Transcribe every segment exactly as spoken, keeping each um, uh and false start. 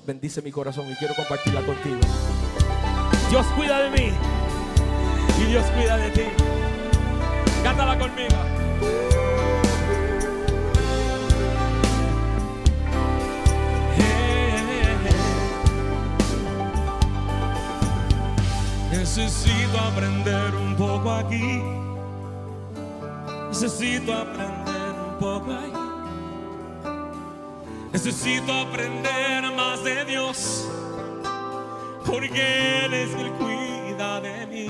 bendice mi corazón y quiero compartirla contigo. Dios cuida de mí y Dios cuida de ti. Cántala conmigo. Necesito aprender un poco aquí. Necesito aprender un poco ahí. Necesito aprender más de Dios, porque Él es quien cuida de mí.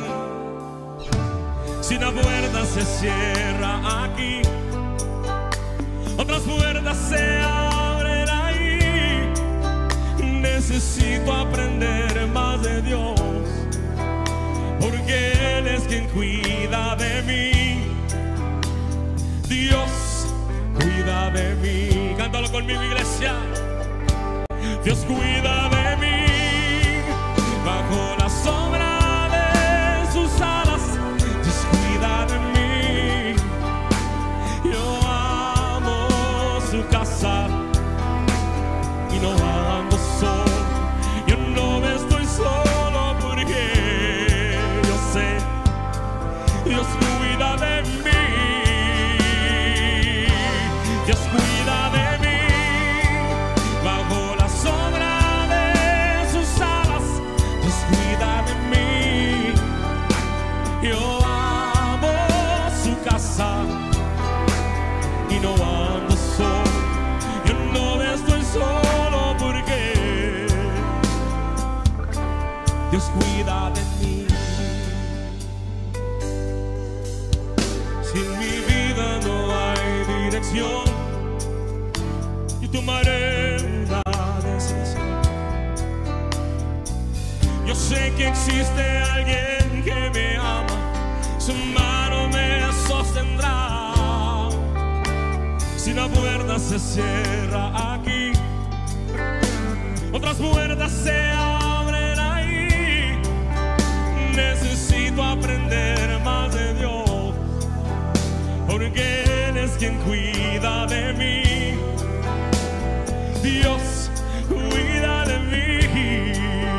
Si una puerta se cierra aquí, otras puertas se abren ahí. Necesito aprender más de Dios, porque Él es quien cuida de mí. Dios cuida de mí. Cántalo conmigo, iglesia. Dios cuida de mí. Bajo la sombra de sus alas, Dios cuida de mí. Yo amo su casa y no ando solo. Yo no me estoy solo porque yo sé Dios cuida de mí. Dios cuida de mí. Bajo la sombra de sus alas, Dios cuida de mí. Yo amo su casa y no ando solo. Yo no estoy solo porque Dios cuida de mí. Si en mi vida no hay dirección, yo tomaré una decisión. Yo sé que existe alguien que me ama, su mano me sostendrá. Si una puerta se cierra aquí, otras puertas se abren ahí. Necesito aprender más de Dios, porque Él es quien cuida de mí. Dios cuida de mí.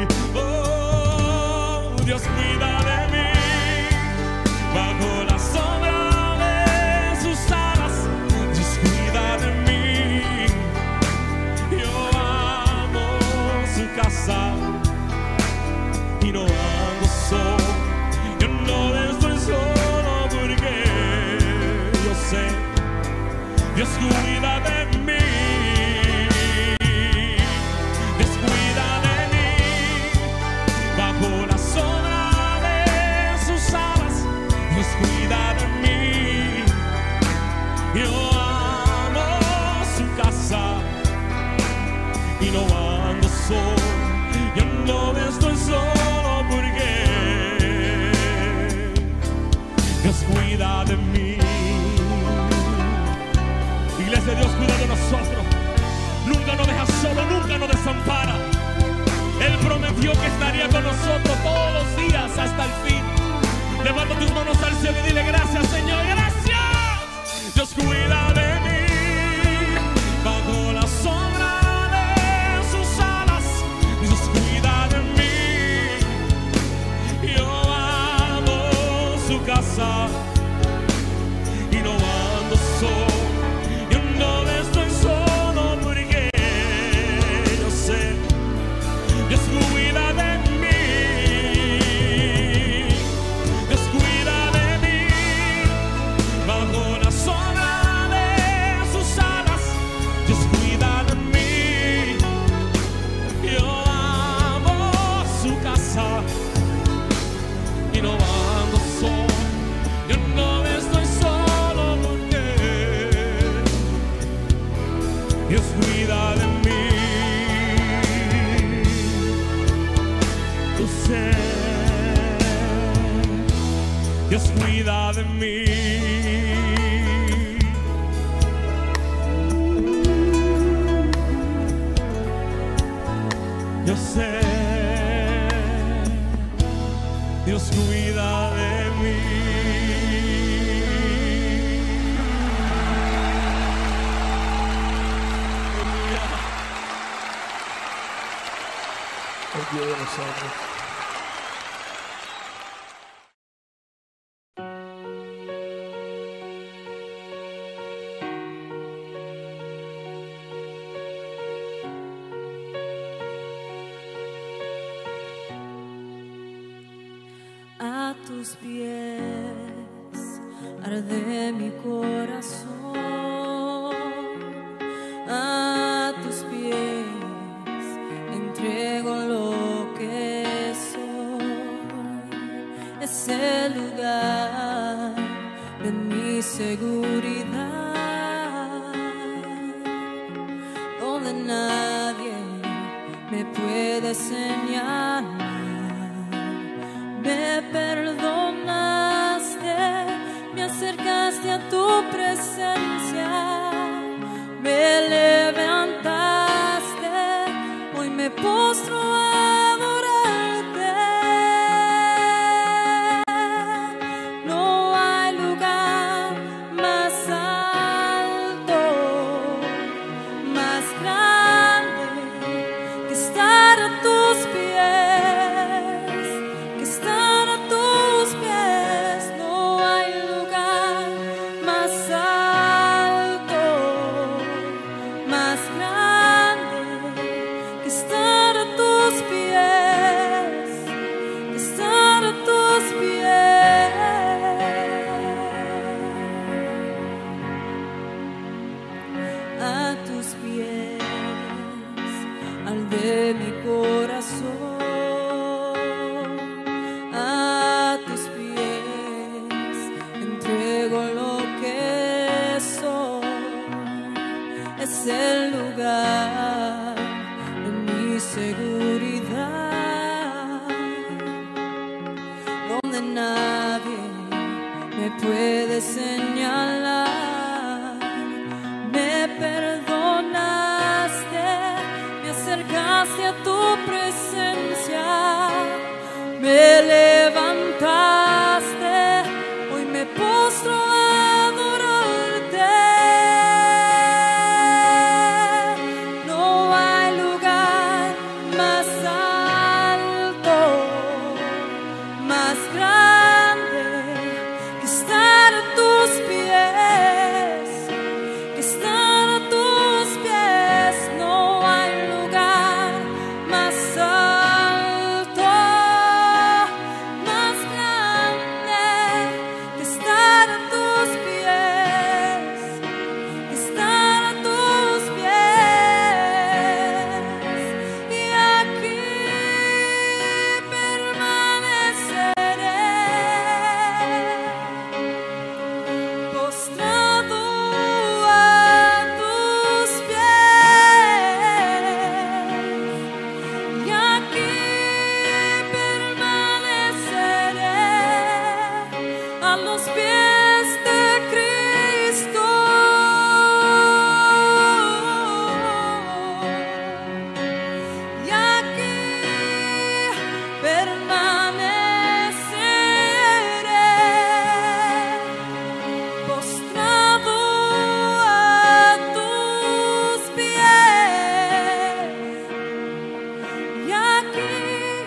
Oh, Dios cuida de mí. Bajo la sombra de sus alas, Dios cuida de mí. Yo amo su casa y no ando solo. Yo no estoy solo porque yo sé Dios cuida de mí. Dios cuida de mí. Bajo la sombra de sus alas, Dios cuida de mí. Yo amo su casa y no ando solo. Yo no estoy solo porque Dios cuida de mí. Iglesia, Dios cuida de nosotros. Nunca nos deja solo, nunca nos desampara. Él prometió que estaría con nosotros todos los días hasta el fin. Levanta tus manos al cielo y dile: gracias, Señor, gracias. Dios cuida de mí. Bajo la sombra de sus alas, Dios cuida de mí. Yo amo su casa y no ando solo. Yo no estoy solo porque yo sé Dios cuida de mí. Dios cuida de mí. Bajo la sombra de sus alas, Dios cuida de mí. Yo amo su casa y no ando solo. Yo no estoy solo porque Dios cuida de mí. Yo sé, Dios cuida de mí. Yo sé, Dios cuida de mí. el Dios de nosotros. A tus pies arde mi corazón, a tus pies entrego lo que soy. Es el lugar de mi seguridad, donde nadie me puede señalar. Me perdonaste, me acercaste a tu presencia, me levantaste, hoy me postro a adorarte. No hay lugar más alto, más grande que estar a tus pies. A tus pies arde mi corazón, a tus pies entrego lo que soy. Es el lugar de mi seguridad, donde nadie me puede señalar. Me perdonaste, me acercaste a tu presencia, me levantaste, hoy me postro a adorarte. No hay lugar más alto, más grande que estar a tus pies, que estar a tus pies. No hay lugar más alto, más grande que estar a tus pies, que estar a tus pies. Y aquí permaneceré, postrado a tus pies. Y aquí permaneceré a los pies de Cristo. Y aquí permaneceré, postrado a tus pies. Y aquí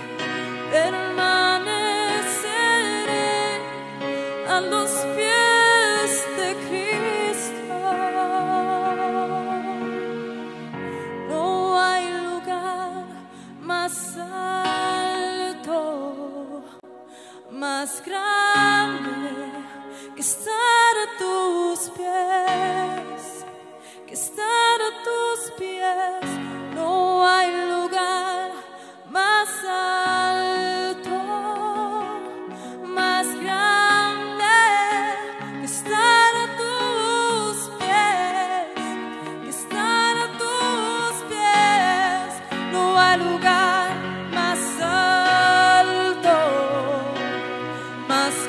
permaneceré a los pies de Cristo. No hay lugar más alto, más grande que estar a tus pies, que estar a tus pies. No hay lugar más alto, más grande que estar a tus pies, que estar a tus pies. No hay lugar más alto, más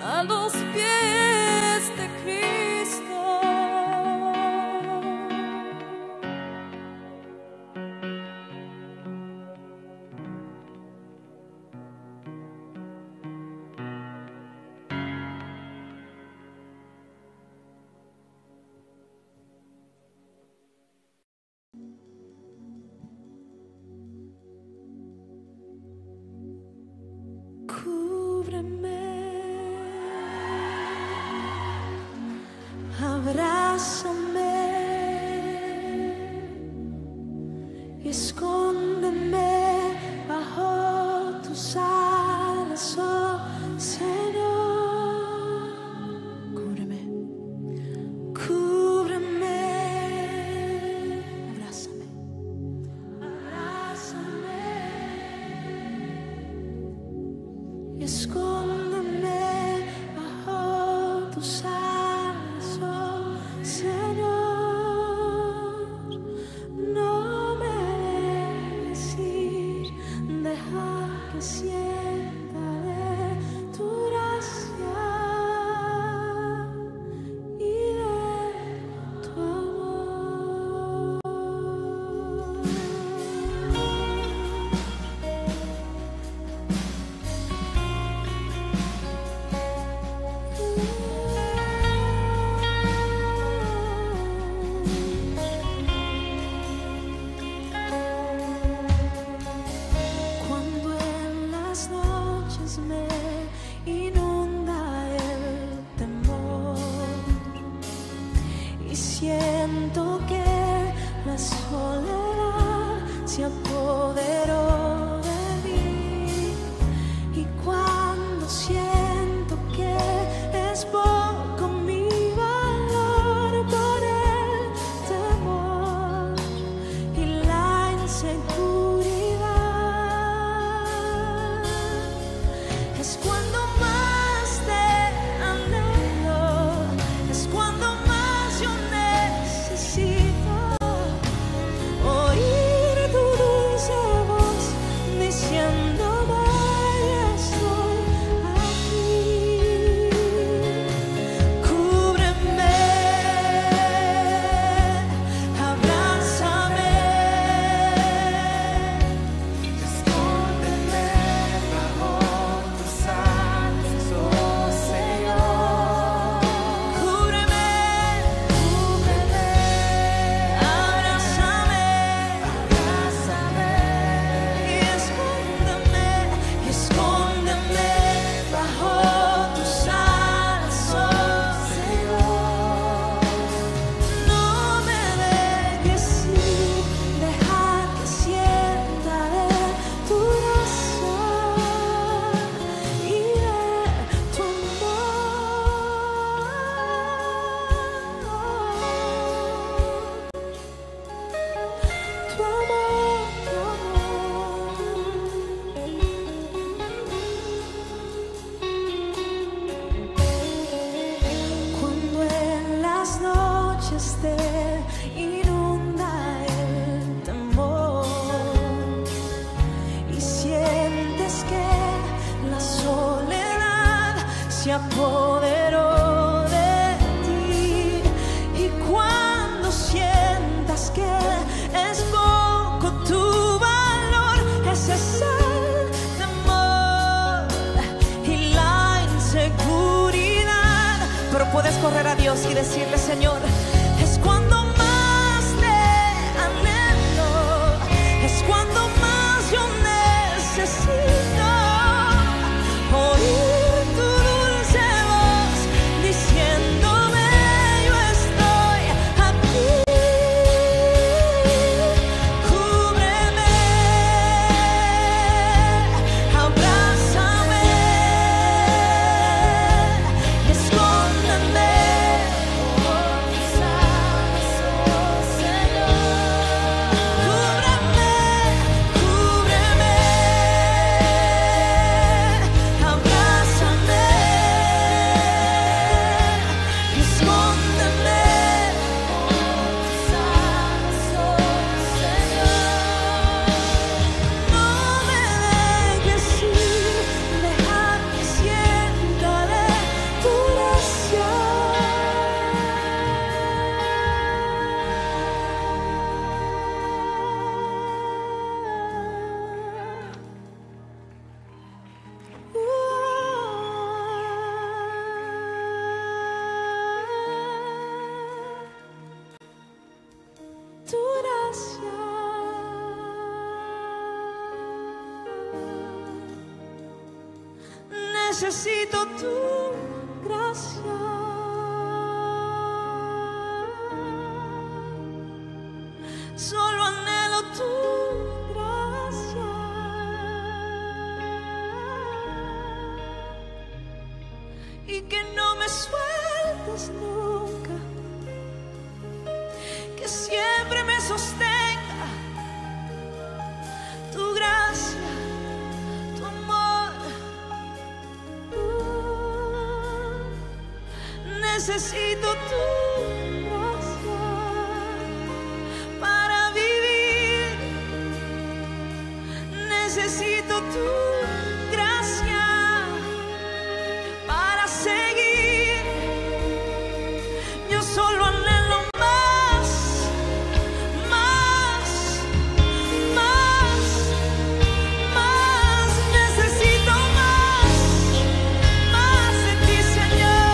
a los pies de Cristo. Cúbreme, abrázame y escóndeme bajo tus alas, oh Señor. Cúbreme, cúbreme, abrázame, abrázame y escóndeme bajo tus alas, oh Señor. No me dejes ir, deja que sienta de tu gracia y de tu amor. Cuando en las noches me inunda el temor y siento que la soledad se apoderó de mí, y cuando siento que es poco mi valor por el temor y la inseguridad, es cuando más te anhelo, es cuando más yo necesito oír tu dulce voz diciéndome: estoy aquí. Cúbreme, abrázame, escóndeme bajo tus alas, oh Señor. Cúbreme, cúbreme, abrázame, abrázame y escóndeme, escóndeme bajo tus alas, oh Señor. No me dejes ir, deja que sienta de tu gracia y de tu amor. Tu amor, tu amor. Cuando en las noches te inunda el temor y sientes que la soledad se apoderó de ti, y cuando sientas que es poco tu valor, ese es el temor y la inseguridad, pero puedes correr a Dios y decirle: Señor, es cuando más te anhelo, es cuando más yo necesito oír tu dulce voz diciéndome: yo estoy aquí. Cúbreme, abrázame, escóndeme por tus alas, Necesito tu gracia. Solo anhelo tu gracia. Y que no me sueltes nunca. Que siempre me sostenga tu gracia. Necesito tu gracia para vivir. Necesito tu gracia para seguir. Yo solo anhelo más, más, más, más. Necesito más, más de ti, Señor.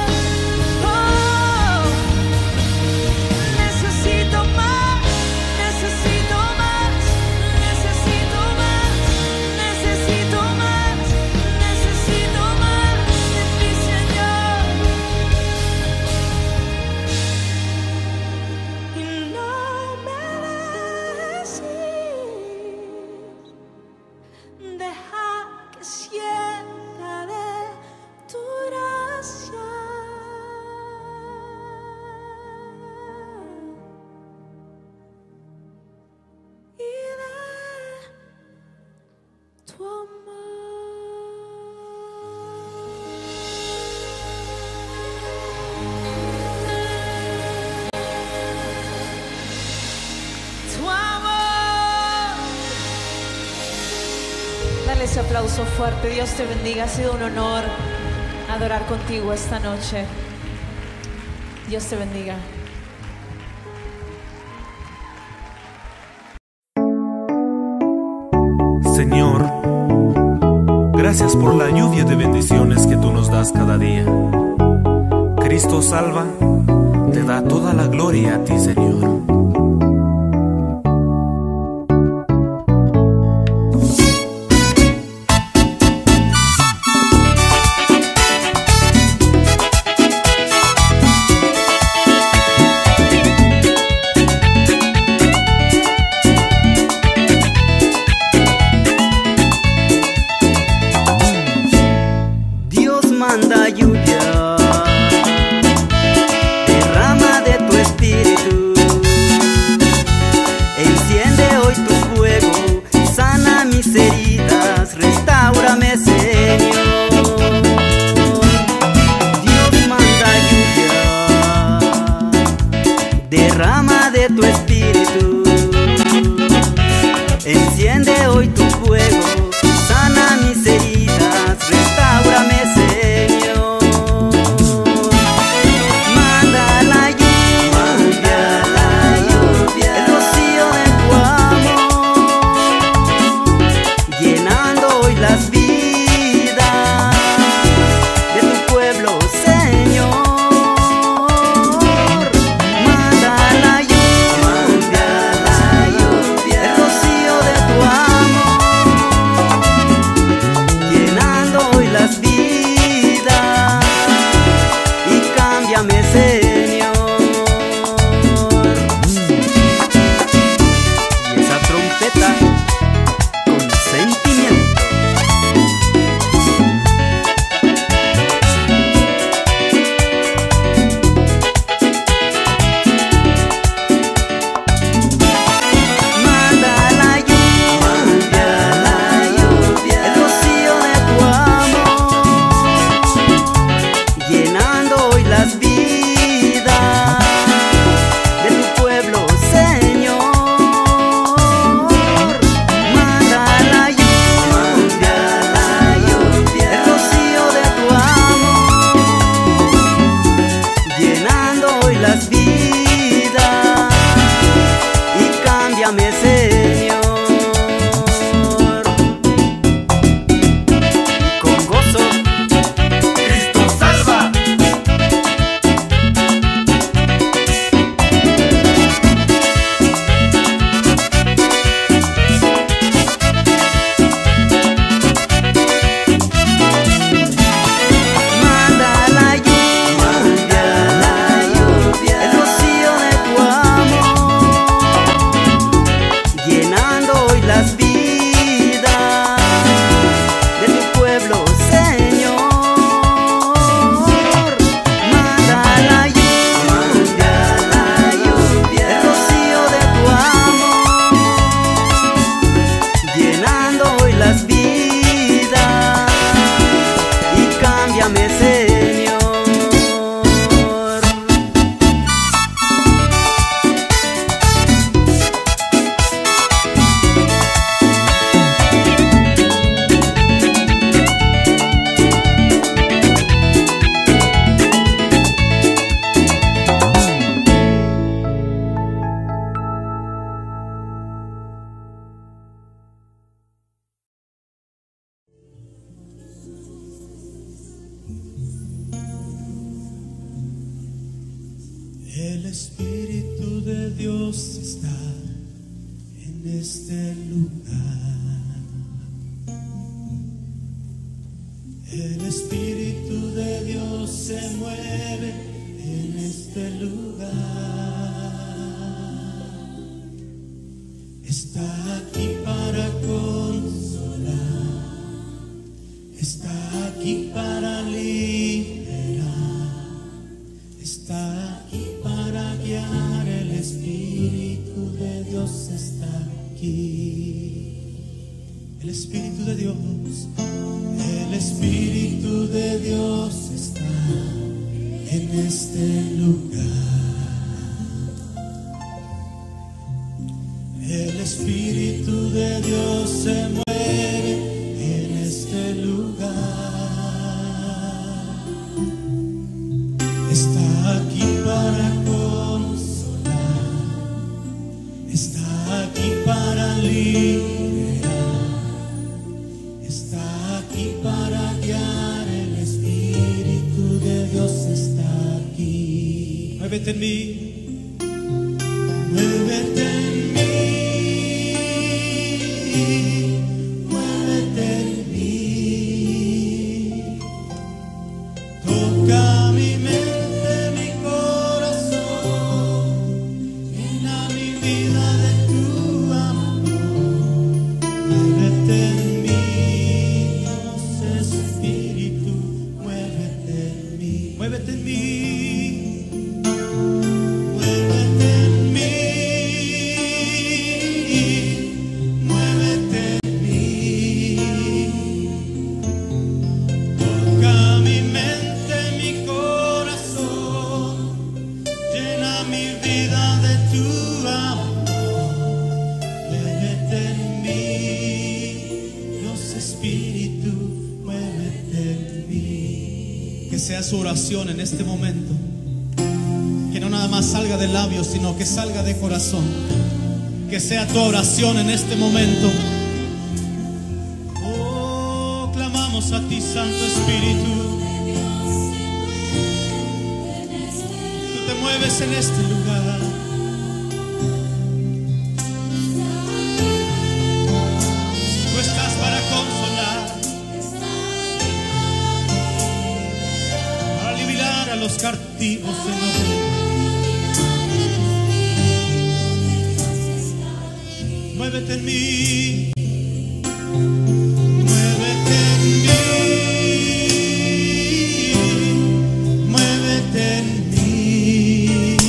Necesito más, necesito más, necesito más, necesito más, necesito más de ti, Señor. Y no me dejes ir, deja que sienta de tu gracia. Y de tu amor. Tu amor. Dale ese aplauso fuerte. Dios te bendiga. Ha sido un honor adorar contigo esta noche. Dios te bendiga. Señor, gracias por la lluvia de bendiciones que tú nos das cada día. Cristo salva, te da toda la gloria a ti, Señor. Dios manda lluvia, derrama de tu espíritu, enciende hoy tu fuego, sana mis heridas, restáurame, Señor. Dios manda lluvia, derrama de tu espíritu, enciende hoy tu fuego, sana mis heridas, restáurame, Señor. Manda la lluvia, manda la lluvia, el rocío de tu amor, llenando hoy las vidas de tu pueblo, Señor. Manda la lluvia, Dile, Señor. El Espíritu de Dios está en este lugar. El Espíritu de Dios se mueve en este lugar. Está aquí para consolar, está aquí para liberar, está aquí para guiar. El Espíritu de Dios está aquí. El Espíritu de Dios, el Espíritu de Dios está en este lugar. El Espíritu de Dios se mueve en este lugar. Está aquí para consolar, está aquí para liberar, está aquí para guiar. El Espíritu de Dios está aquí. Muévete en mí, muévete en mí. Toca mi mente, mi corazón, llena mi vida de tu amor. Muévete en mí, Dios Espíritu, muévete en mí, muévete en mí, muévete en mí, muévete en mí. Toca mi mente, tu amor, muévete en mí, Dios Espíritu, muévete en mí. Que sea su oración en este momento, que no nada más salga de labios, sino que salga de corazón. Que sea tu oración en este momento. Oh, clamamos a ti, Santo Espíritu. Tú te mueves en este lugar. Para consolar, para liberar a los cautivos en orden. Muévete en mí, muévete en mí, muévete en mí.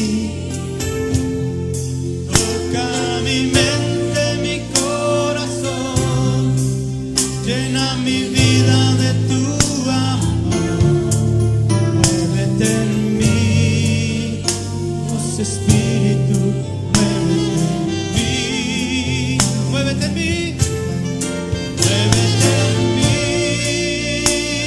Toca mi mente, mi corazón, llena mi vida de tu amor. Muévete en mí, Dios Espíritu, muévete en mí, muévete en mí, muévete en mí,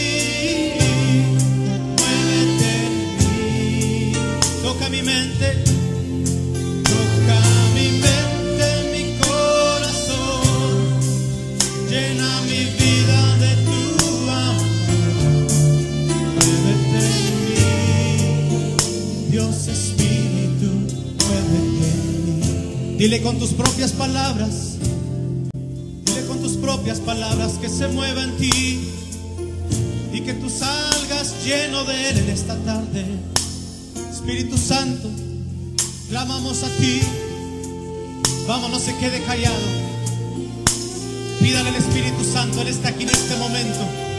muévete en mí. Toca mi mente, toca mi mente, mi corazón, llena mi vida de tu amor. Muévete en mí, Dios Espíritu, muévete en mí. Dile con tus propias palabras, dile con tus propias palabras que se mueva en ti y que tú salgas lleno de Él en esta tarde. Espíritu Santo, clamamos a ti. Vamos, no se quede callado. Pídale al Espíritu Santo, Él está aquí en este momento.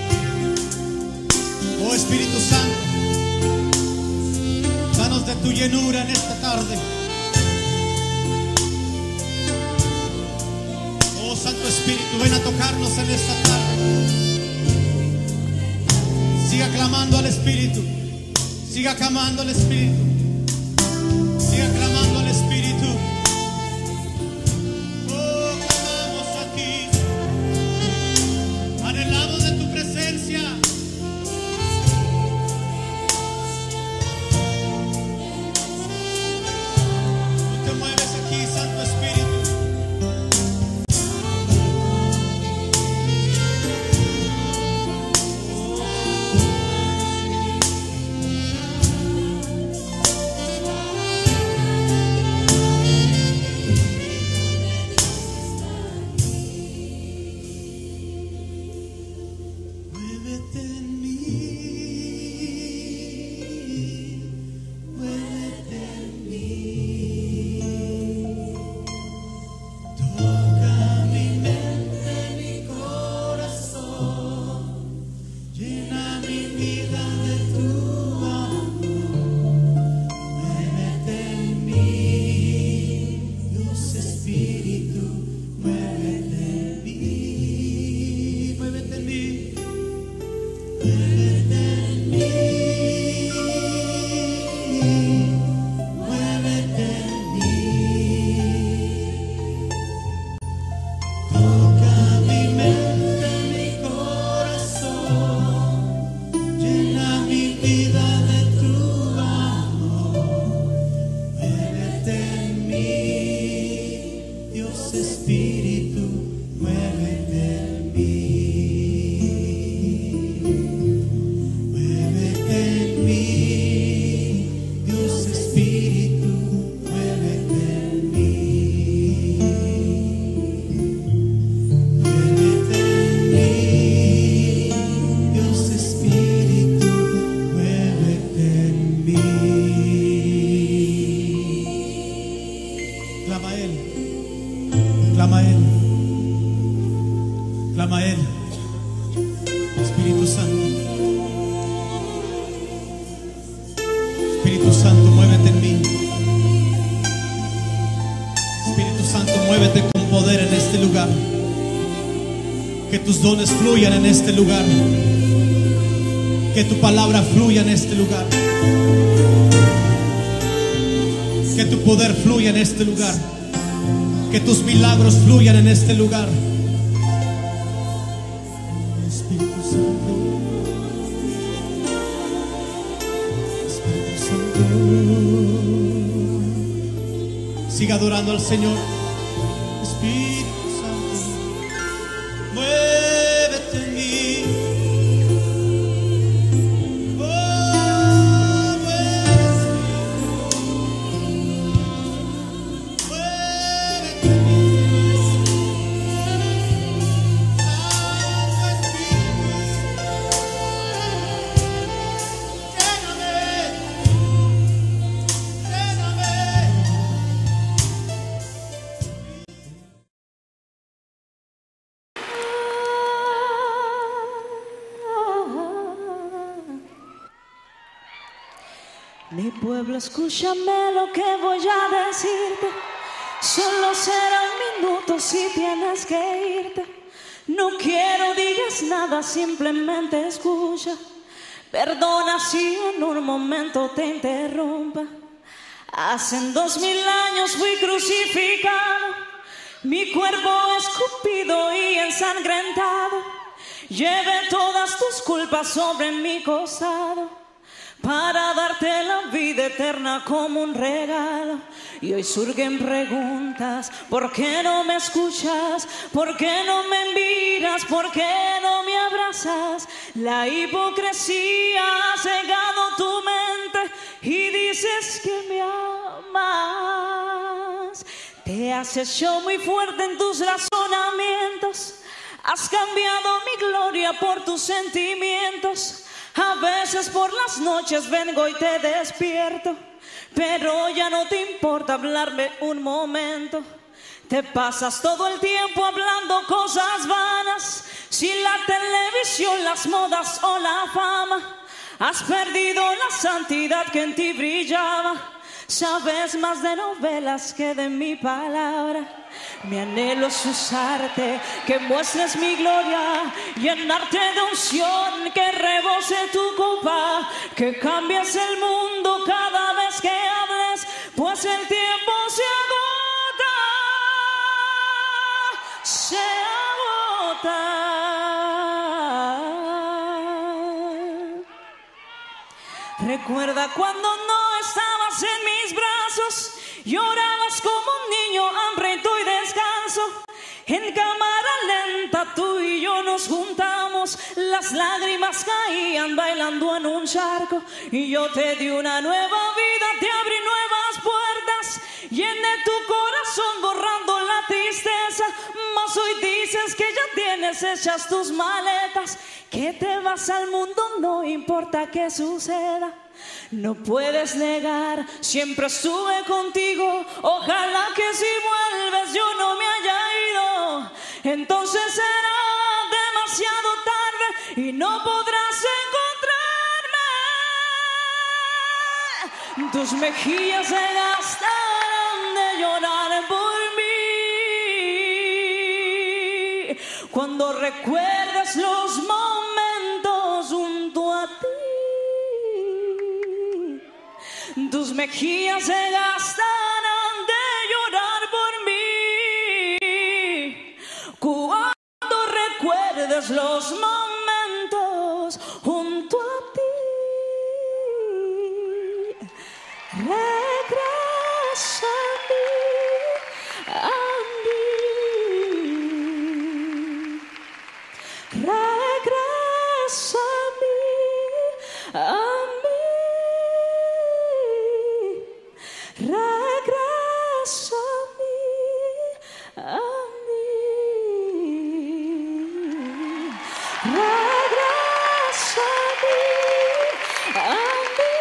Oh Espíritu Santo, danos de tu llenura en esta tarde. Oh Santo Espíritu, ven a tocarnos en esta tarde. Siga clamando al Espíritu. Siga clamando al Espíritu. Siga clamando al Espíritu. Oh, clamamos a ti. Anhelamos de tu presencia. Tú te mueves aquí, Santo Espíritu. Dones fluyan en este lugar, que tu palabra fluya en este lugar, que tu poder fluya en este lugar, que tus milagros fluyan en este lugar. Espíritu Santo, Espíritu Santo, siga adorando al Señor. Espíritu Mi pueblo, escúchame lo que voy a decirte. Solo será un minuto si tienes que irte. No quiero digas nada, simplemente escucha. Perdona si en un momento te interrumpa. Hace dos mil años fui crucificado, mi cuerpo escupido y ensangrentado. Llevé todas tus culpas sobre mi costado, para darte la vida eterna como un regalo. Y hoy surgen preguntas: ¿por qué no me escuchas? ¿Por qué no me miras? ¿Por qué no me abrazas? La hipocresía ha cegado tu mente y dices que me amas. Te has hecho muy fuerte en tus razonamientos, has cambiado mi gloria por tus sentimientos. A veces por las noches vengo y te despierto, pero ya no te importa hablarme un momento. Te pasas todo el tiempo hablando cosas vanas, sin la televisión, las modas o la fama. Has perdido la santidad que en ti brillaba. Sabes más de novelas que de mi palabra. Mi anhelo es usarte, que muestres mi gloria, llenarte de unción, que rebose tu copa, que cambies el mundo cada vez que hables, pues el tiempo se agota, se agota. Recuerda cuando no estabas en mis brazos, llorabas como un niño hambriento y descanso. En cámara lenta tú y yo nos juntamos, las lágrimas caían bailando en un charco, y yo te di una nueva vida, te abrí nuevas puertas, llené tu corazón borrando la tristeza. Mas hoy dices que ya tienes hechas tus maletas, que te vas al mundo, no importa qué suceda. No puedes negar, siempre estuve contigo. Ojalá que si vuelves yo no me haya ido. Entonces será demasiado tarde y no podrás encontrarme. Tus mejillas se gastarán de llorar por mí cuando recuerdes los momentos junto a ti. Tus mejillas se gastarán de llorar por mí cuando recuerdes los momentos junto a ti. Regresa a mí, regresa a mí, a mí. Regresa a mí, a mí. Regresa a mí, a mí.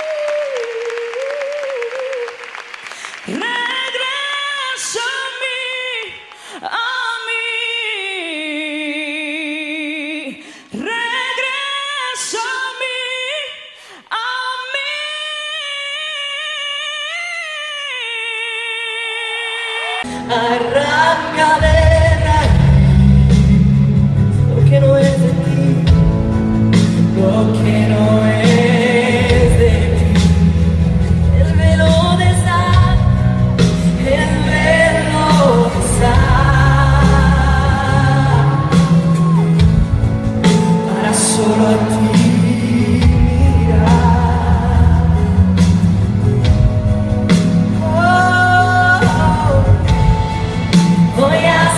Regresa a mí, a mí. Regresa a mí, a mí. Arranca de raíz lo que no es de ti, lo que no es de ti. El velo de sal, el velo de sal, para solo a ti mirar. Oh, oh, voy a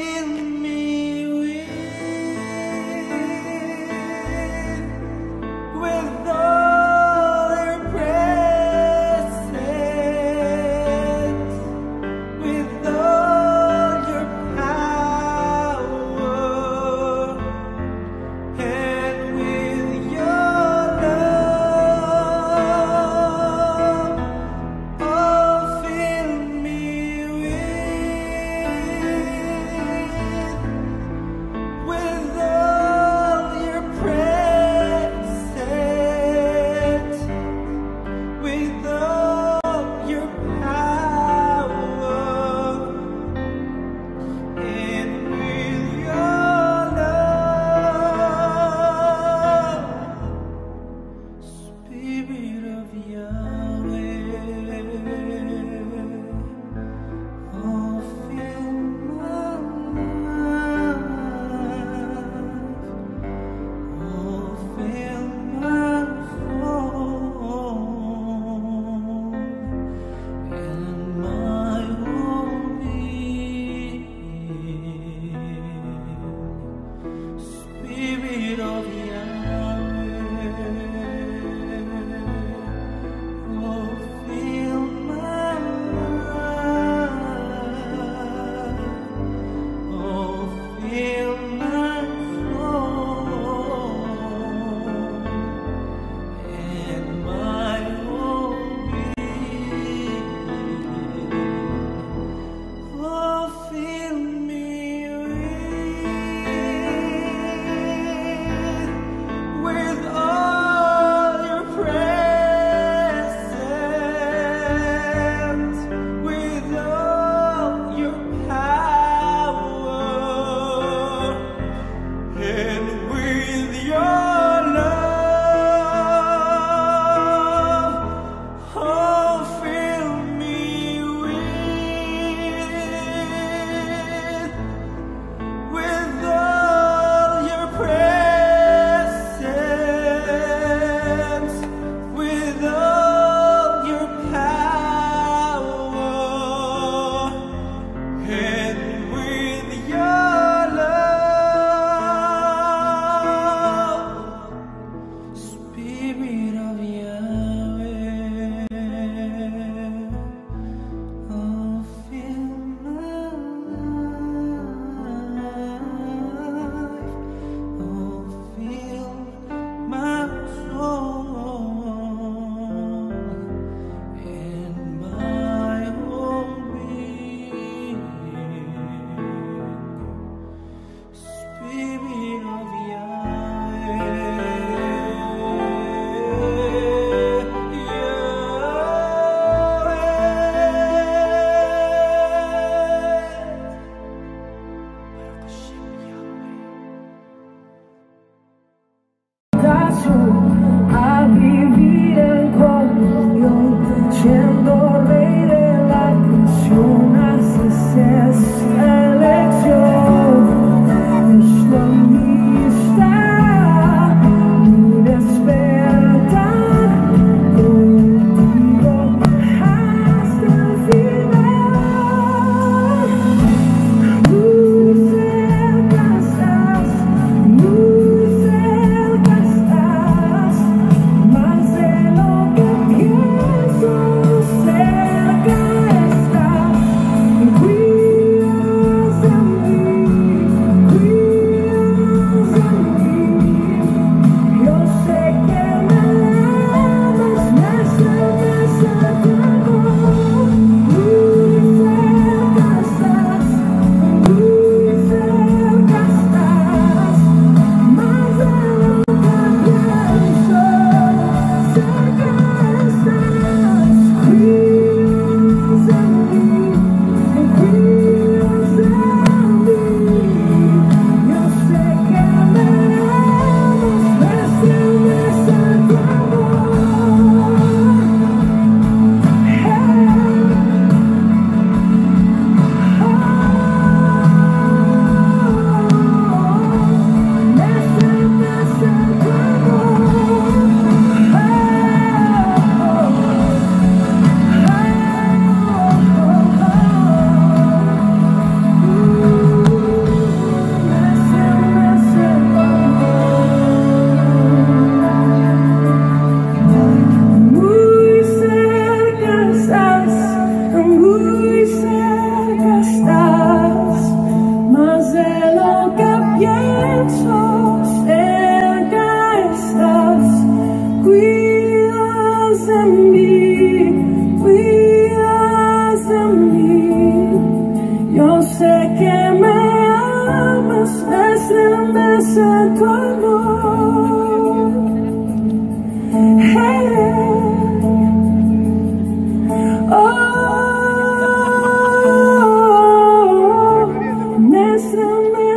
fill me with, with all your presence, with all your power, and with your love. Oh, fill me with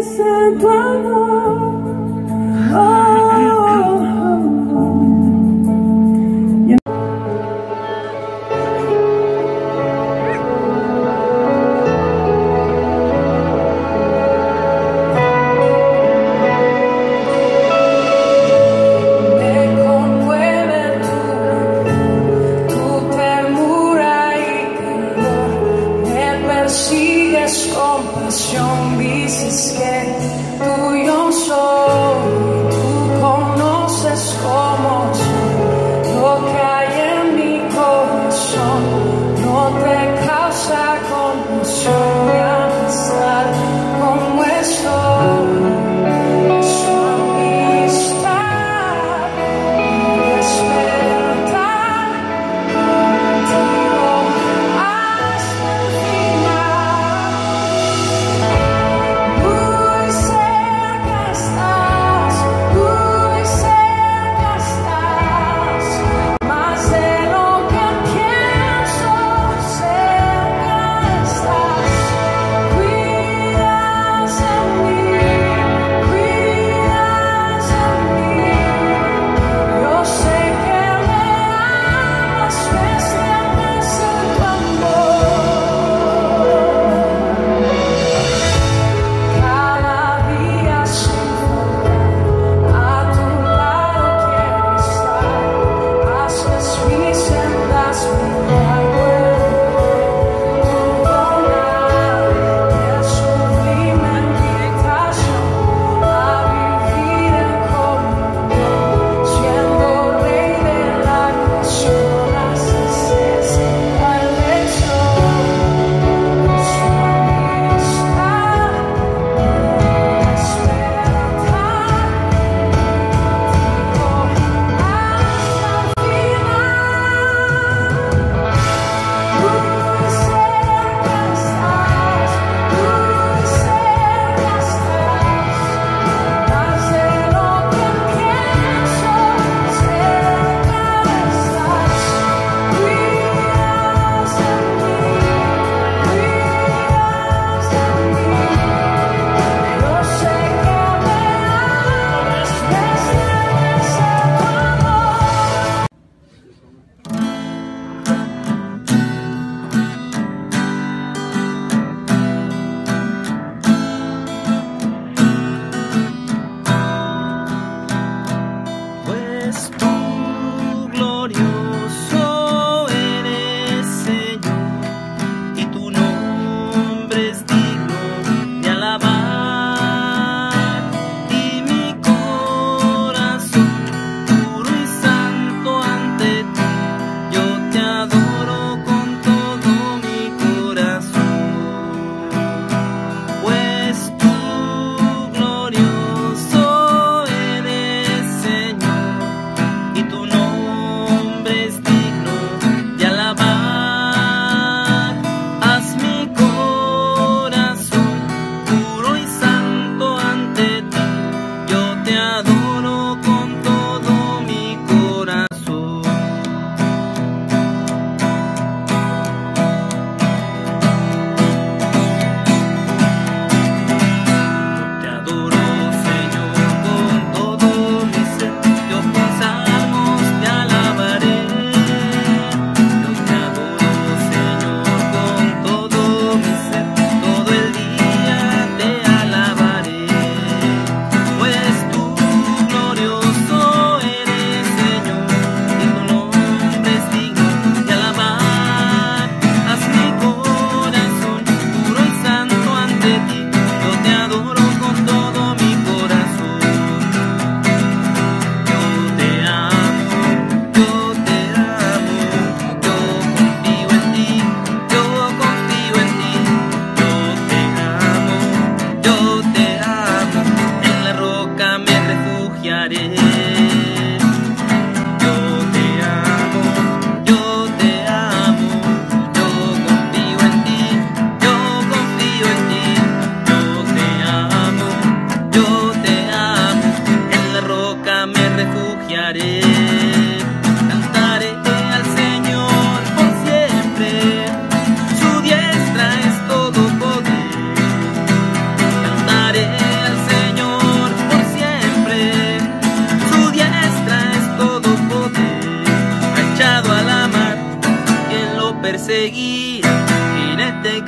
en tu amor. Oh, oh, oh. Dices que tuyo soy, tú conoces cómo soy, lo que hay en mi corazón no te causa conmoción ni amistad como estoy. Su amistad despertar contigo hasta el final. Muy cerca estás, muy cerca estás.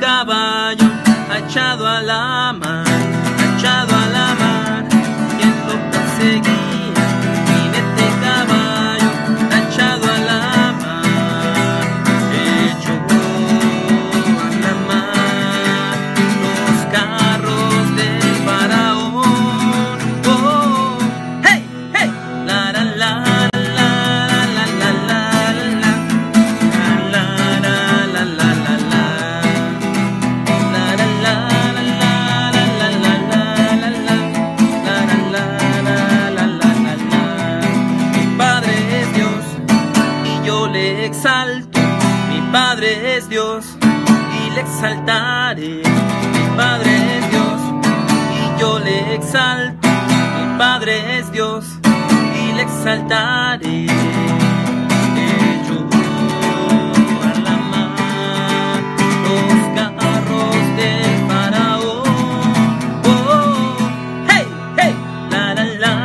caballo ha echado a la mar, ha echado a la mar, quien lo perseguía, jinete caballo ha echado a la mar, echó a la mar los carros del faraón. Oh, hey, hey, la la la. Exalto, mi Padre es Dios y le exaltaré. Mi Padre es Dios y yo le exalto. Mi Padre es Dios y le exaltaré. Echó a la mar los carros del faraón. Oh, hey, hey, la la la.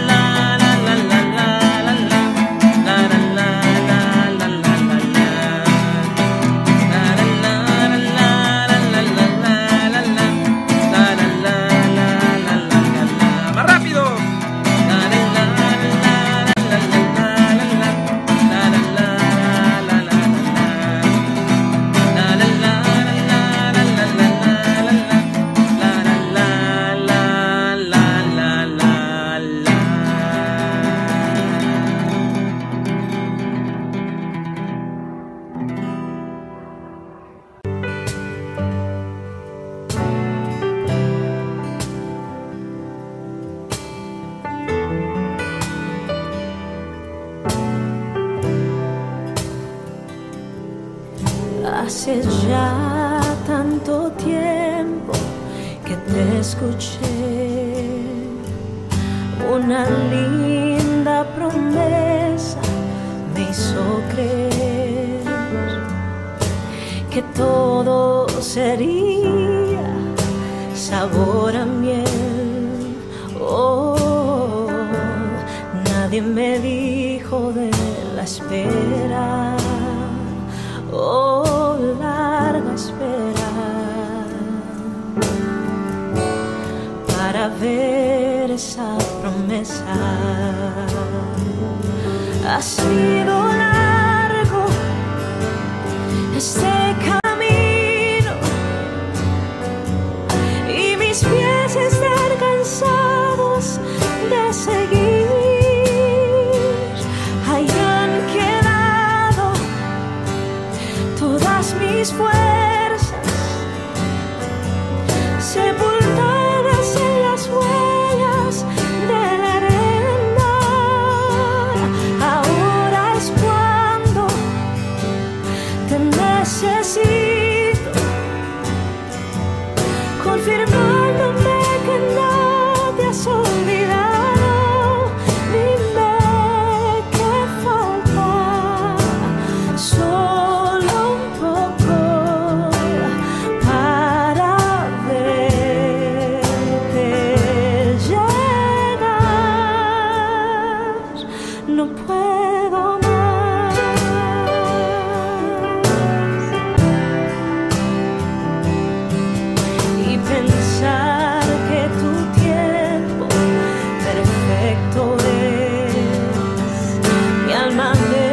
Hace ya tanto tiempo que te escuché, una linda promesa me hizo creer que todo sería sabor a miel. Oh, nadie me dijo de la espera. Oh, larga espera para ver esa promesa. Ha sido largo este camino y mis pies están cansados de seguir. Hayan quedado todas mis fuerzas sepultadas en las huellas de la arena. Ahora es cuando te necesito, confirmándome que no te has olvidado. Dime qué falta, solo un poco para verte llegar. No puedo más. Y pensar que tu tiempo perfecto es. Mi alma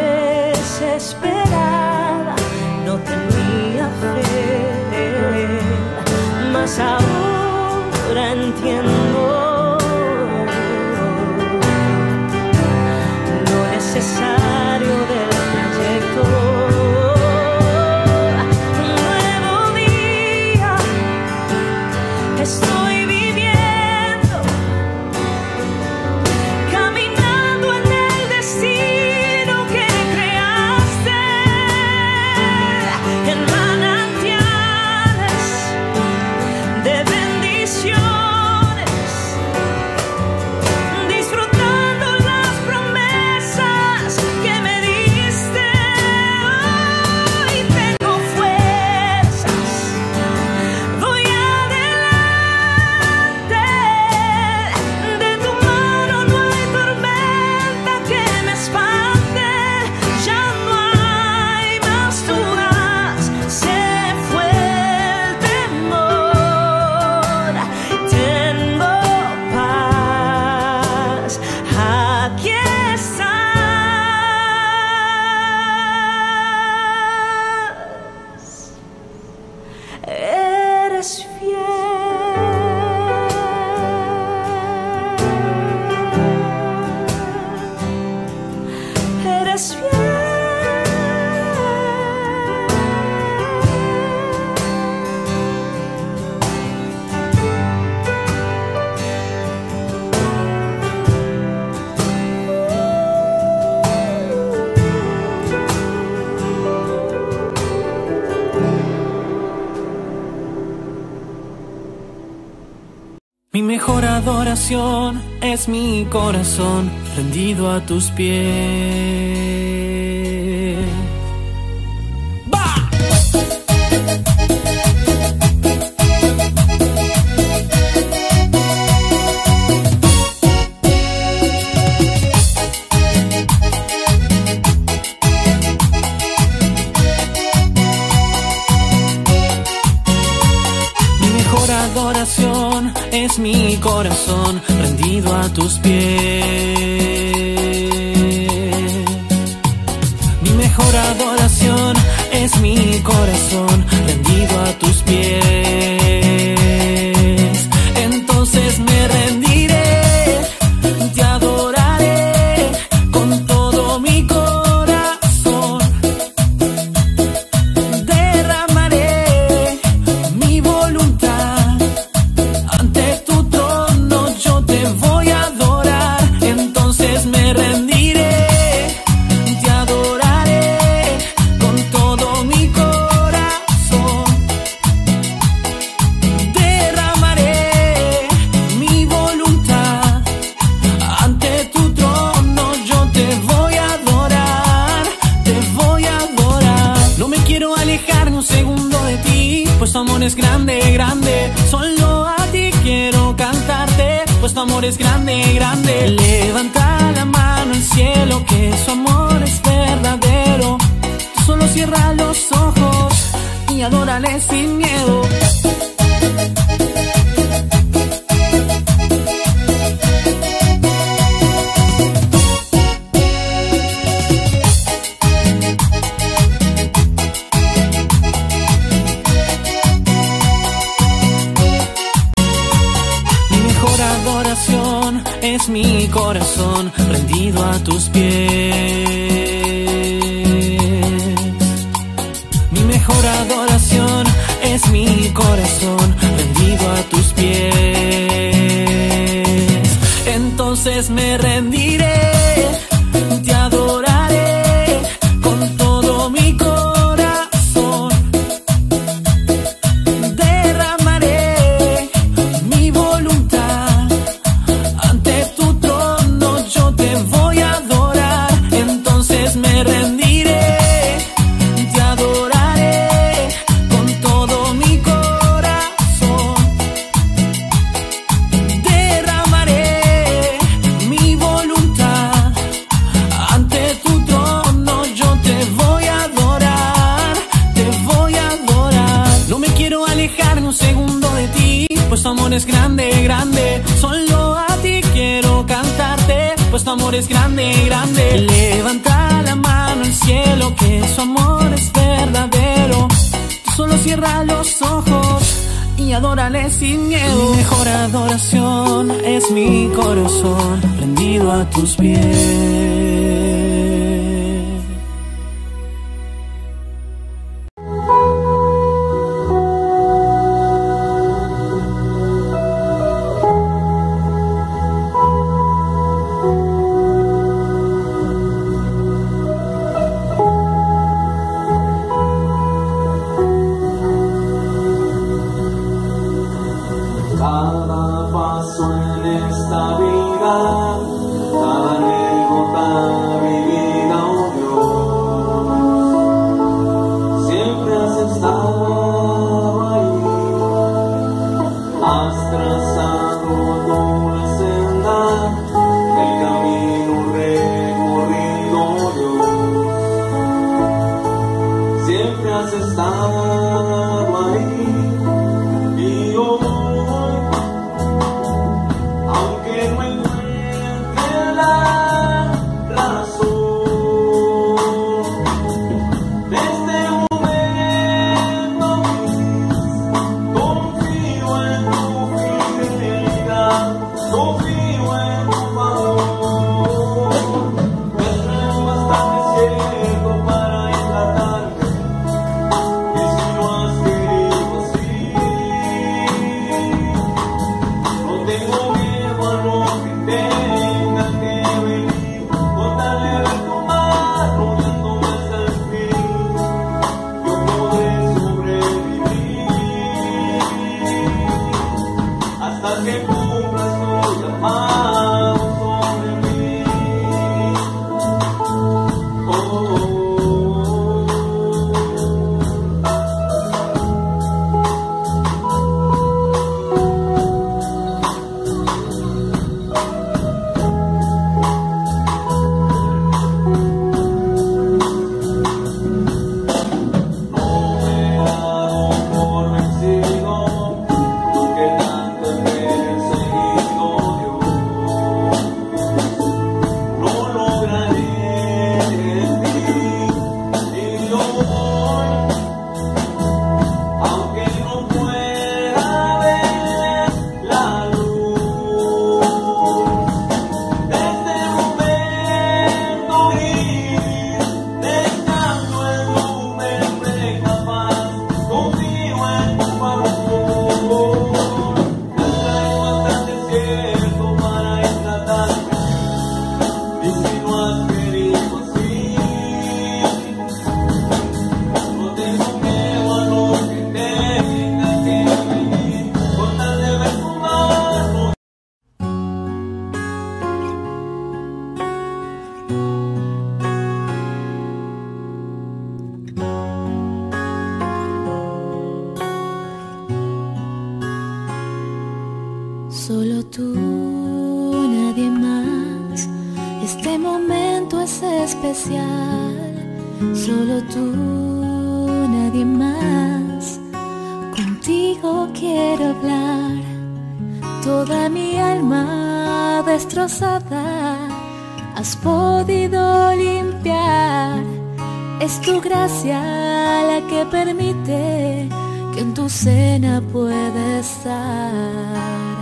desesperada no tenía fe, mas ahora entiendo lo necesario del trayecto. Un nuevo día estoy viviendo, caminando en el destino que creaste, en manantiales de bendiciones Mi mejor adoración es mi corazón rendido a tus pies. ¡Va! Mi mejor adoración es mi corazón rendido a tus pies. Mi mejor adoración es mi corazón rendido a tus pies. Entonces me rendiré, te adoraré con todo mi corazón. Derramaré mi voluntad ante tu trono, yo te voy a adorar. Entonces me rendiré, te adoraré con todo mi corazón. Derramaré mi voluntad ante tu trono, yo te voy a adorar, te voy a adorar. No me quiero alejar ni un segundo de ti, pues tu amor es grande, grande. Solo a ti quiero cantarte, pues tu amor es grande, grande. Levanta la mano al cielo, que su amor es verdadero. Tú solo cierra los ojos y adórale sin miedo. Mi mejor adoración es mi corazón rendido a tus pies. Mi mejor adoración es mi corazón rendido a tus pies. Entonces me rendiré, te adoraré con todo mi corazón. Derramaré mi voluntad ante tu trono, yo te voy a adorar. Entonces me rendiré, te adoraré con todo mi corazón. Derramaré mi voluntad ante tu trono, yo te voy a adorar, te voy a adorar. No me quiero alejar ni un segundo de ti, pues tu amor es grande, grande. Solo a ti quiero cantarte, pues tu amor es grande, grande. Levanta la mano al cielo, que su amor es verdadero. Tú solo cierra los ojos y adórale sin miedo. Mi mejor adoración es mi corazón rendido a tus pies. Cada paso en esta vida, cada anécdota vivida, oh Dios, siempre has estado ahí, has trazado tu senda, el camino recorrido, oh Dios, siempre has estado ahí. Y hoy, aunque no encuentre cumplas tu llamado sobre mí. Oh, Solo tú, nadie más. Este momento es especial. Solo tú, nadie más. Contigo quiero hablar. Toda mi alma destrozada has podido limpiar. Es tu gracia la que permite que en tu cena pueda estar.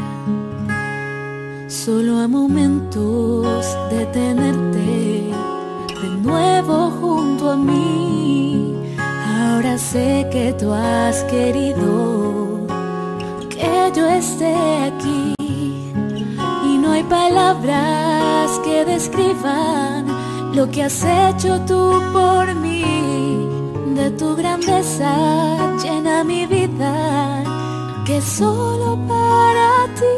Solo a momentos de tenerte de nuevo junto a mí. Ahora sé que tú has querido que yo esté aquí. Y no hay palabras que describan lo que has hecho tú por mí. De tu grandeza llena mi vida, que solo para ti.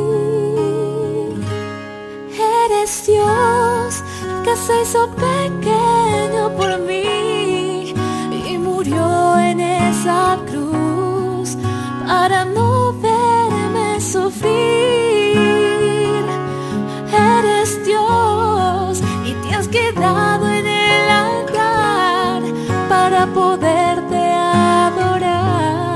Eres Dios que se hizo pequeño por mí y murió en esa cruz para no verme sufrir. Eres Dios y te has quedado en el altar para poderte adorar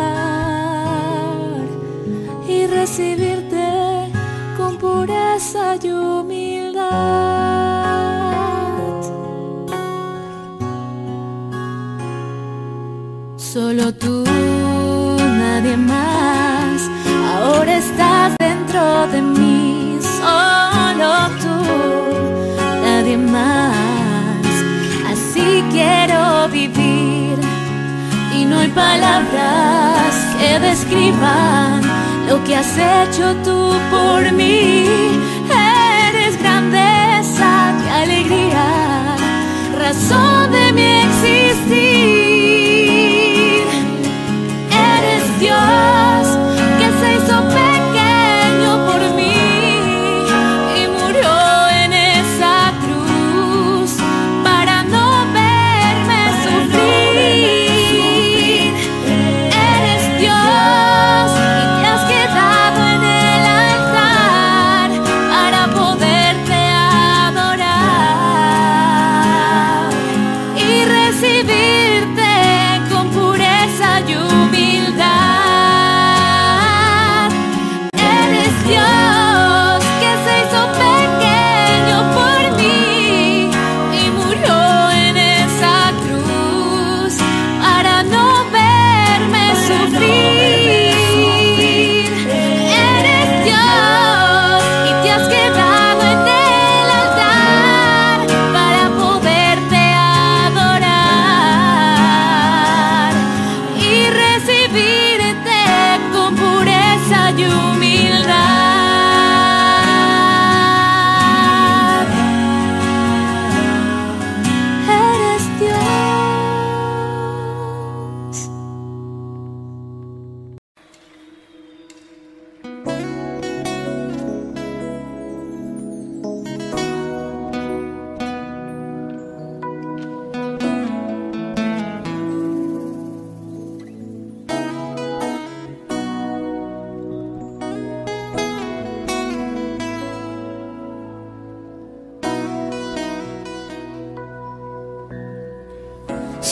y recibirte con pureza y humildad. Solo tú, nadie más. Ahora estás dentro de mí. Solo tú, nadie más. Así quiero vivir. Y no hay palabras que describan lo que has hecho tú por mí. Eres grandeza y alegría, razón de mi existir. Eres Dios que se hizo pequeño por mí y murió en esa cruz para no verme sufrir. Eres Dios y te has quedado en el altar para poderte adorar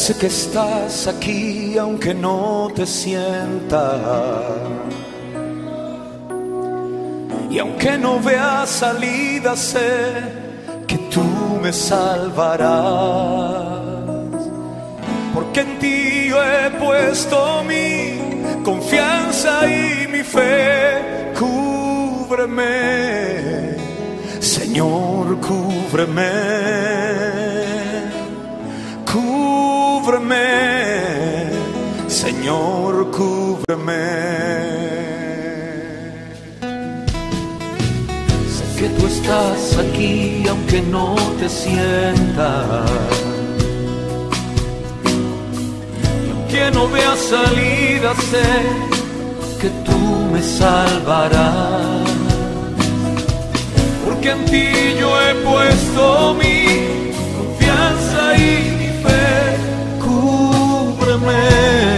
Sé que estás aquí aunque no te sienta, y aunque no vea salida, sé que tú me salvarás, porque en ti yo he puesto mi confianza y mi fe. Cúbreme, Señor, cúbreme, cúbreme, Señor, cúbreme. Sé que tú estás aquí aunque no te sientas, y aunque no vea salida, sé que tú me salvarás, porque en ti yo he puesto mi confianza y mi fe. Cúbreme,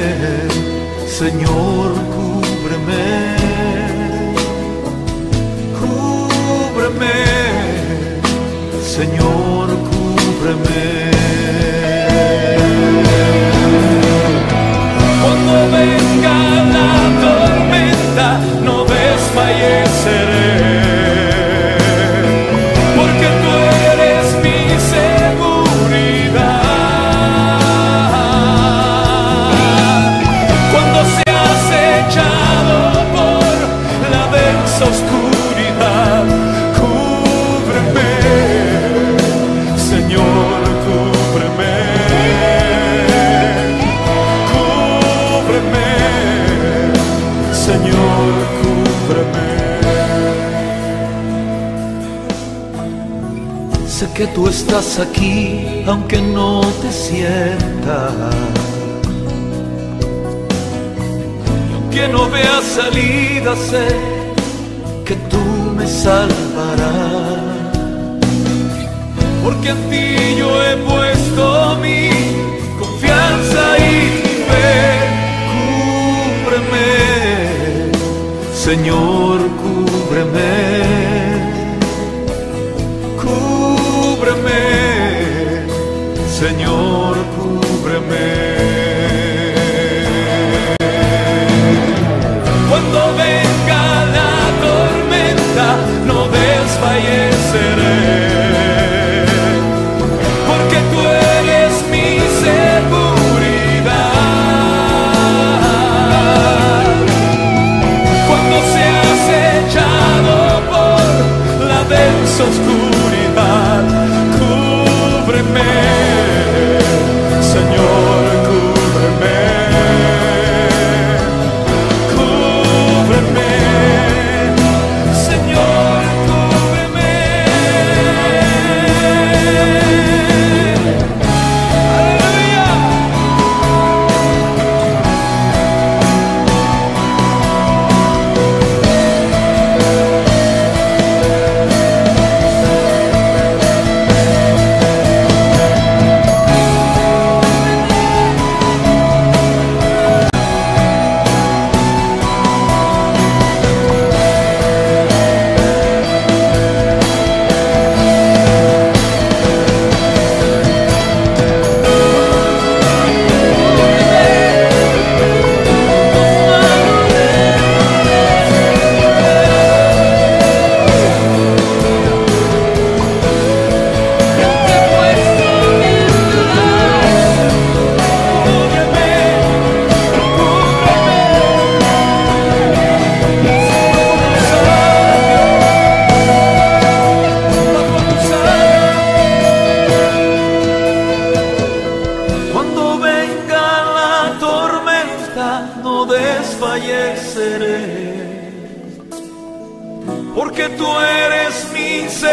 Señor, cúbreme, cúbreme, Señor, cúbreme. Cuando venga la tormenta, no desfalleceré, porque tú eres mi seguridad. Cuando seas echado por la densa oscuridad, cúbreme, Señor, cúbreme, cúbreme, Señor, cúbreme. Sé que tú estás aquí aunque no te sientas, y aunque no veas salida, sé que tú me salvarás, porque en ti yo he puesto mi confianza y mi fe. Cúbreme, Señor, cúbreme, cúbreme, Señor, cúbreme. Cuando venga la tormenta, no desfalleceré, porque tú eres mi seguridad. Cuando seas echado por la densa oscuridad, cúbreme, Señor, cúbreme, cúbreme, Señor, cúbreme. Aleluya. Cuando venga la tormenta, no desfalleceré, porque tú eres mi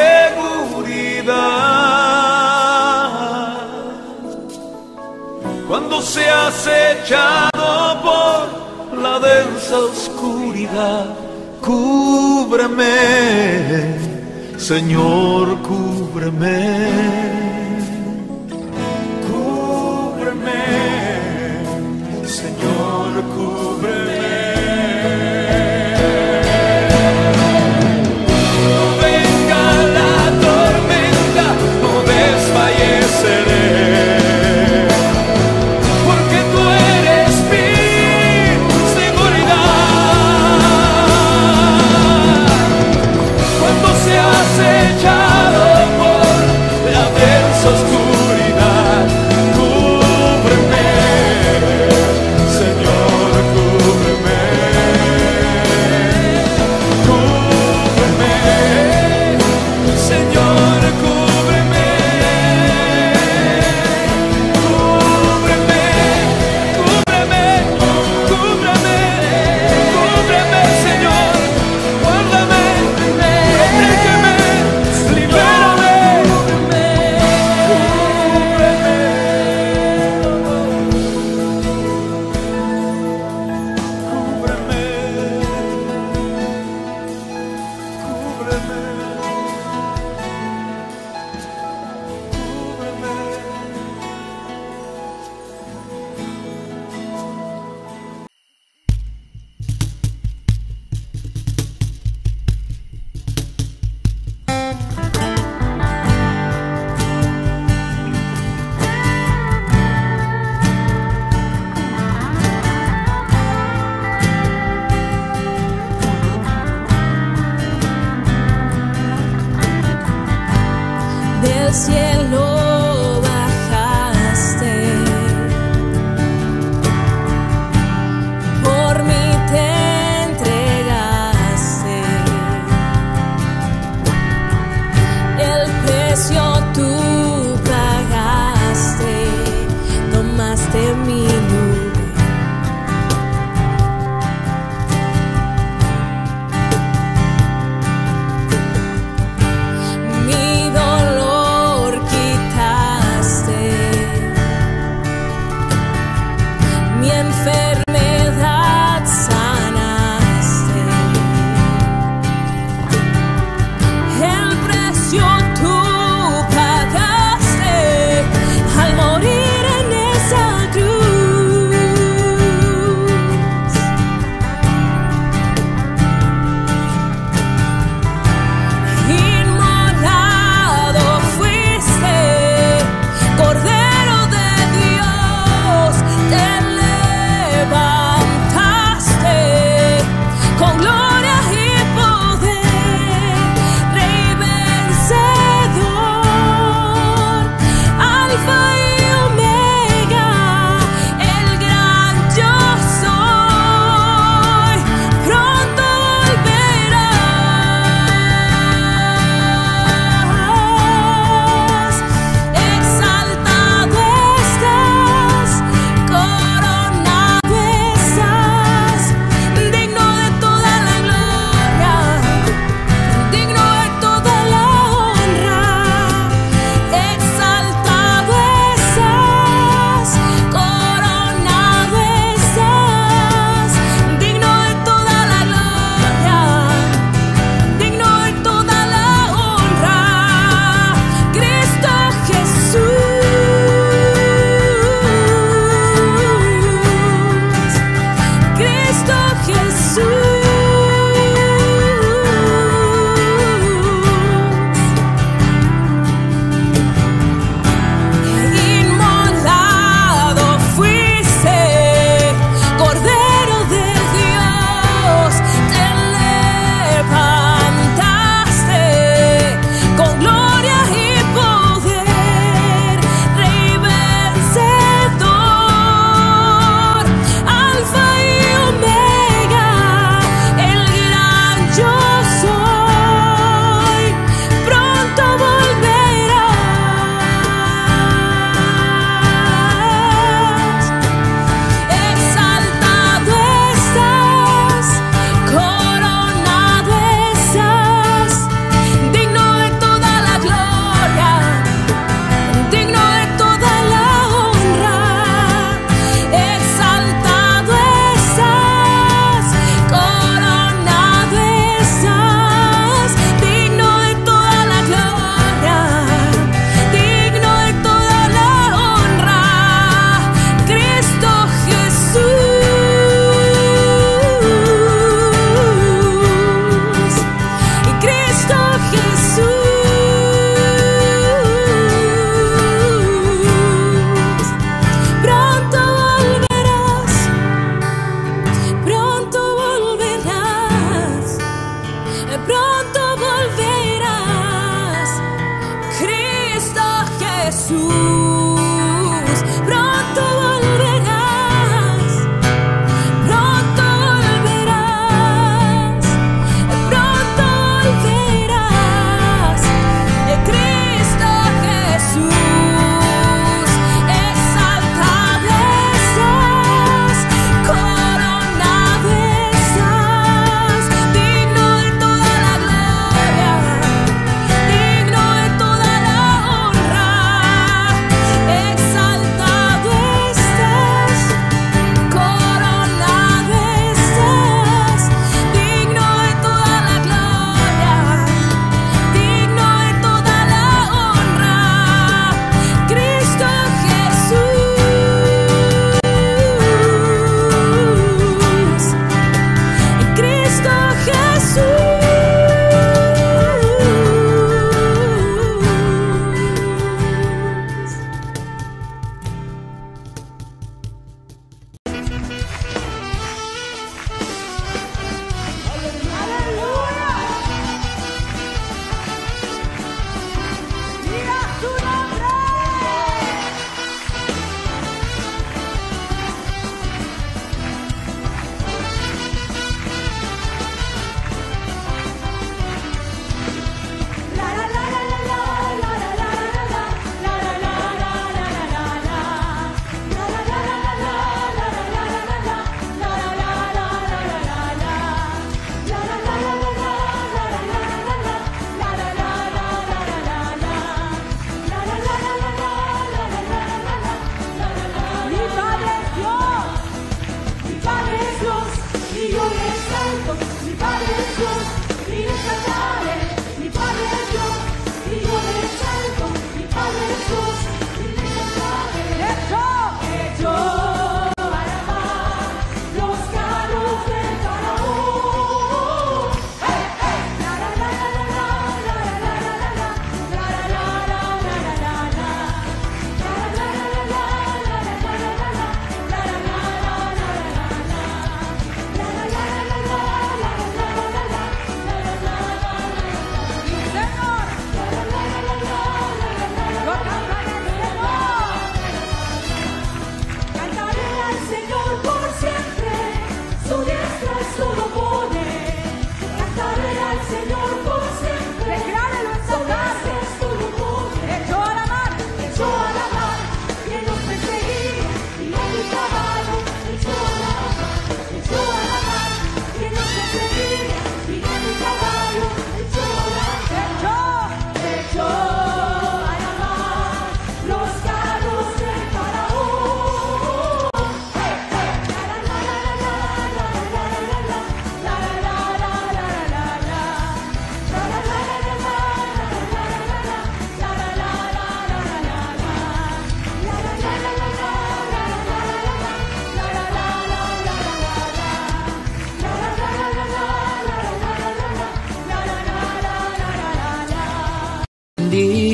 seguridad. Cuando seas echado por la densa oscuridad, cúbreme, Señor, cúbreme, cúbreme, Señor, cúbreme. Cuando venga la tormenta, no desfalleceré, cielo bajaste, por mí te entregaste, el precio tú pagaste, tomaste mi lugar.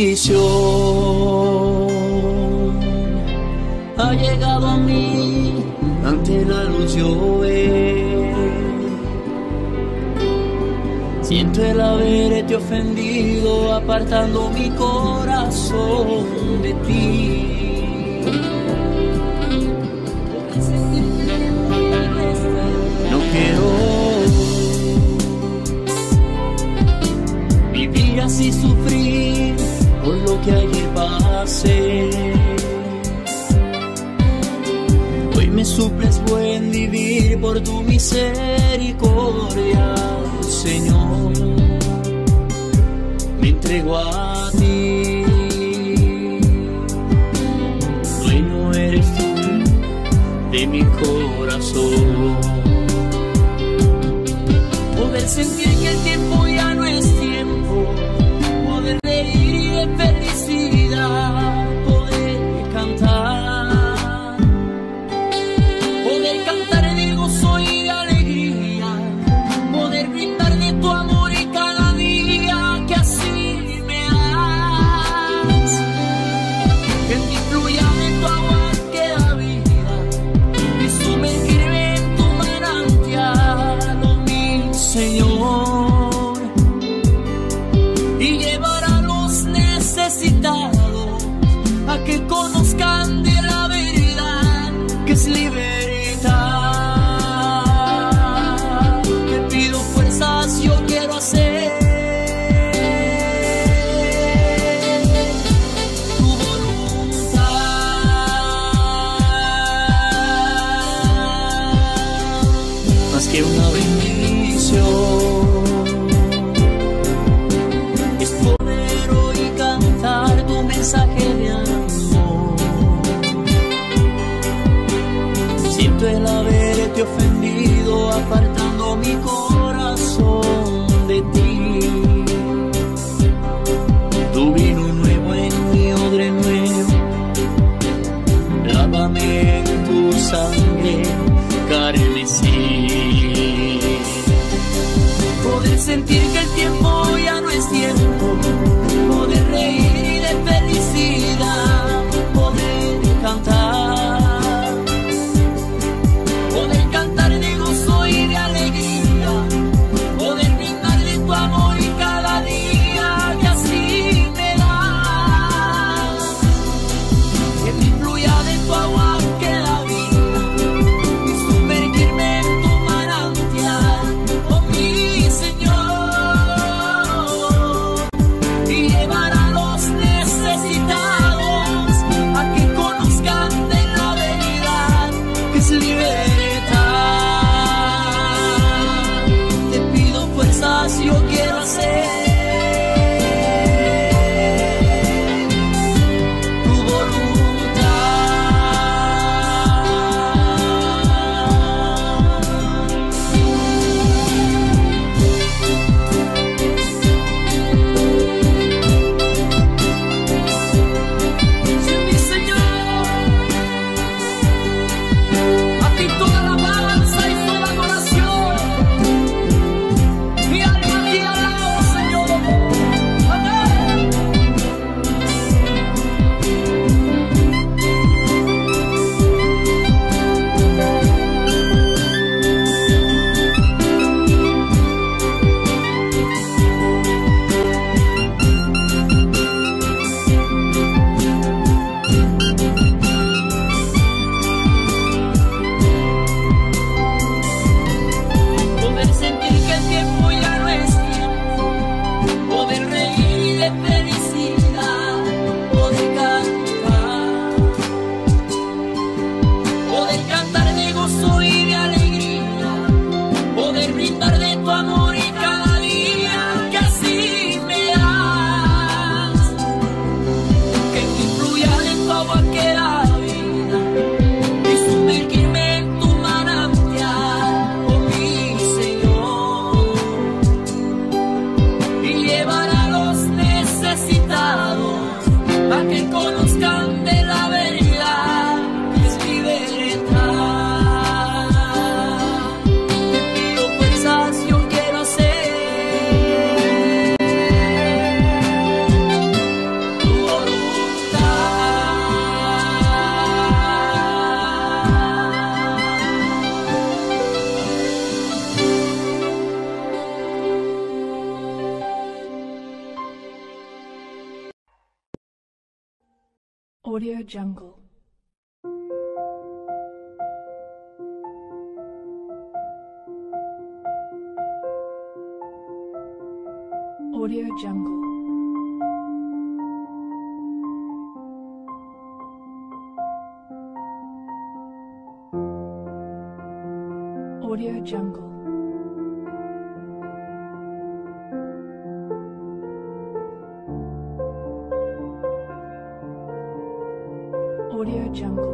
bendición ha llegado a mí, ante la luz yo veo. Siento el haberte ofendido, apartando mi corazón de ti. No quiero vivir así, sufrir por lo que ayer pasé. Hoy me suples buen vivir por tu misericordia, Señor. Me entrego a ti. Dueño eres tú de mi corazón. Poder sentir que el tiempo ya no es tiempo, poder reír de felicidad, poder cantar, poder cantar de gozo y de alegría, poder brindar de tu amor y cada día que así me das, que en mí fluya de tu agua que da vida y sumergirme en tu manantial, oh mi Señor, y llevar a los necesitados a que conozcan de la verdad que es libertad. Te pido fuerzas, yo quiero hacer tu voluntad, más que una bendición. Es poder hoy cantar tu mensaje de amor. Siento el haberte ofendido, apartando mi corazón de ti. Tu vino nuevo en mi odre nuevo, lávame en tu sangre carmesí. Poder sentir que el tiempo ya no es tiempo, poder reír de felicidad, poder cantar, poder cantar de gozo y de alegría, Audio Jungle. Audio Jungle. Audio Jungle. Audio Jungle.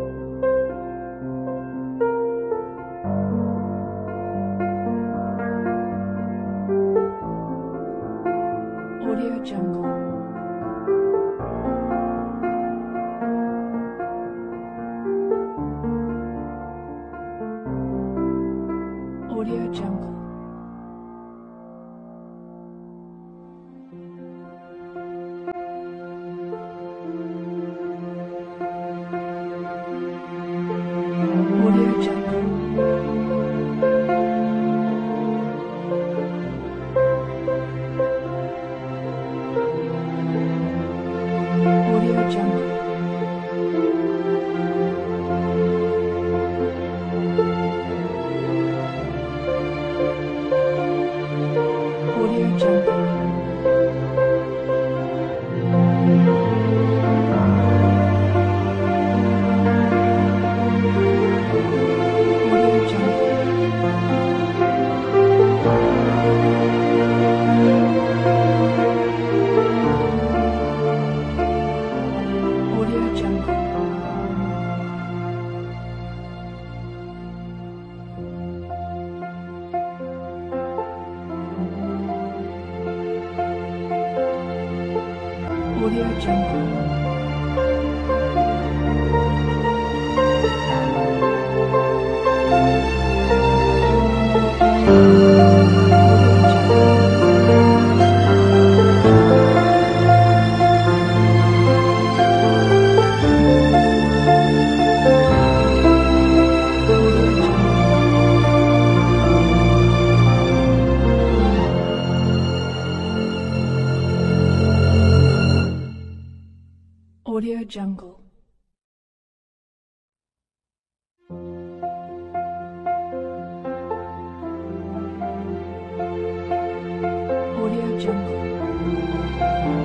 Audio Jungle. Audio Jungle. Audio Jungle. Audio Jungle. Audio Jungle. Audio Jungle. Audio Jungle. Audio Jungle. Audio Jungle. Audio Jungle.